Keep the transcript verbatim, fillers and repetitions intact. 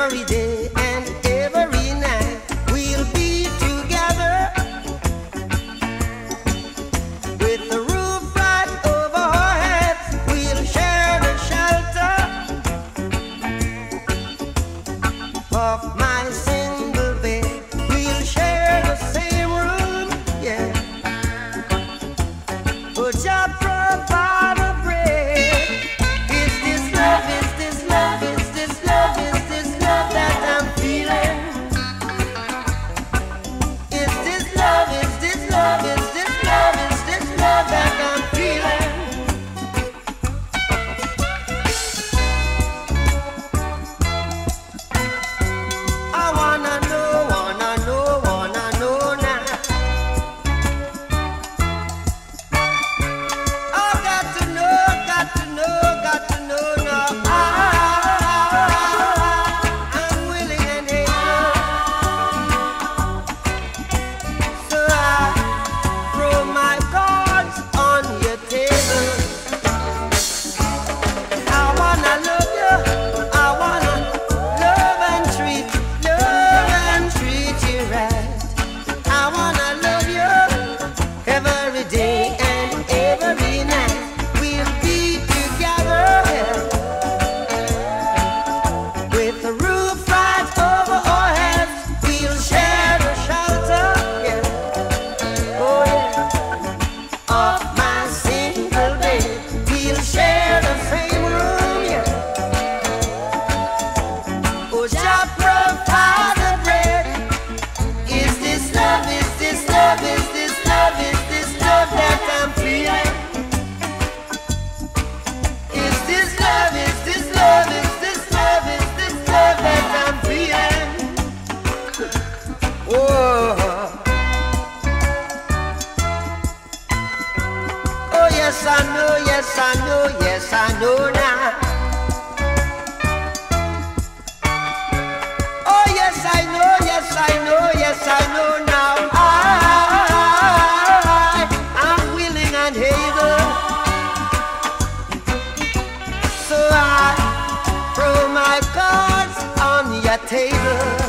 every day and every night we'll be together with the roof right over our heads. We'll share the shelter of my single bed. We'll share the same room, yeah. But just provide a bread. Is this love? Is this love? Is this love? Is this love that I'm feeling? Is this love? Is this love? Is this love? Is this love that I'm feeling? I wanna know, wanna know, wanna know now. I got to know, got to know, got to know now. I, I'm willing and able, so I throw my cards on your table. I wanna love you, I wanna love and treat, love and treat you right. I wanna love you every day and every night. We'll be together with the roof right over our heads. We'll share the shelter, yeah. Oh yeah, of my single bed. We'll share the same room, yeah. Oh, just provide the bread. Is this love? Is this love? Is this love? Is this love that I'm feeling? Is this love? Is this love? Is this love? Is this love that I'm feeling? Oh, oh yes I know, yes I know, yes I know now. Oh yes I know, yes I know, yes I know now. I, I'm willing and able, so I throw my cards on your table.